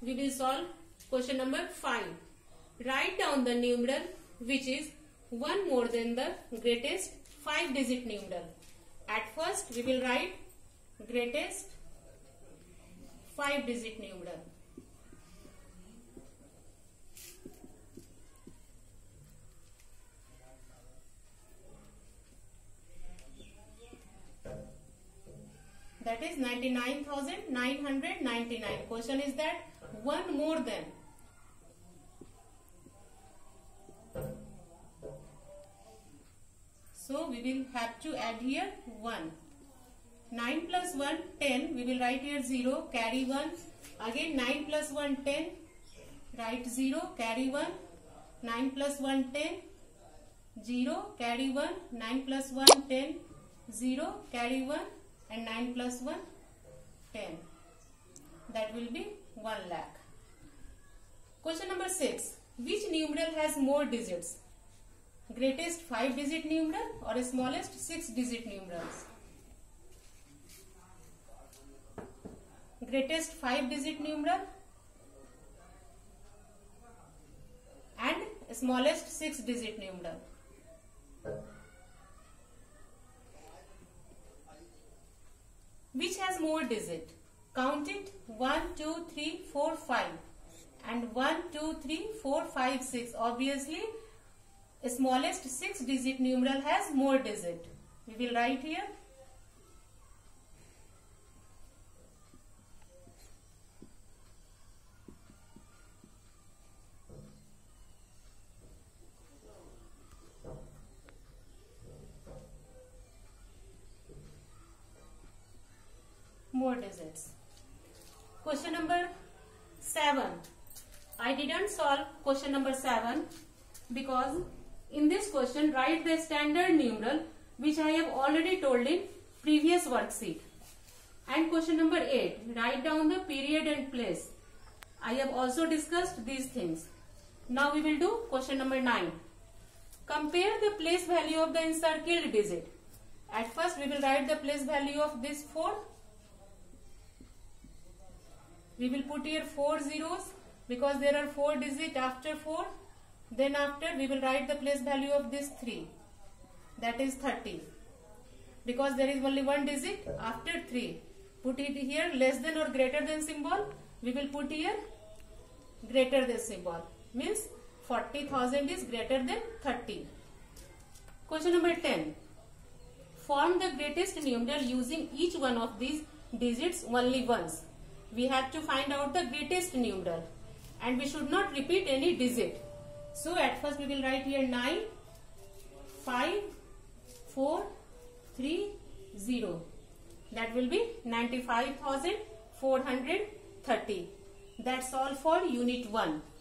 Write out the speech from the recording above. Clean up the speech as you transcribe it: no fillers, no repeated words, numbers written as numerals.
we will solve question number 5. Write down the numeral which is 1 more than the greatest 5-digit numeral. At first we will write greatest 5-digit numeral. That is 99,999. Question is that 1 more than. So we will have to add here 1. 9 plus 1, 10. We will write here 0, carry 1. Again 9 plus 1, 10. Write 0, carry 1. 9 plus 1, 10. 0, carry 1. 9 plus 1, 10. 0, carry 1. And 9 plus 1, 10. That will be 1 lakh. Question number 6. Which numeral has more digits? Greatest 5-digit numeral or smallest 6-digit numerals? Greatest 5-digit numeral and smallest 6-digit numeral. Which has more digit? Count it. 1, 2, 3, 4, 5. And 1, 2, 3, 4, 5, 6. Obviously, smallest 6-digit numeral has more digit. We will write here. More digits. Question number 7. I didn't solve question number 7 because in this question write the standard numeral which I have already told in previous worksheet. And question number 8. Write down the period and place. I have also discussed these things. Now we will do question number 9. Compare the place value of the encircled digit. At first we will write the place value of this 4. We will put here 4 zeros because there are 4 digits after 4. Then after we will write the place value of this 3. That is 30. Because there is only one digit after 3. Put it here less than or greater than symbol. We will put here greater than symbol. Means 40,000 is greater than 30. Question number 10. Form the greatest numeral using each one of these digits only once. We have to find out the greatest numeral and we should not repeat any digit. So at first we will write here 9, 5, 4, 3, 0. That will be 95,430. That's all for unit 1.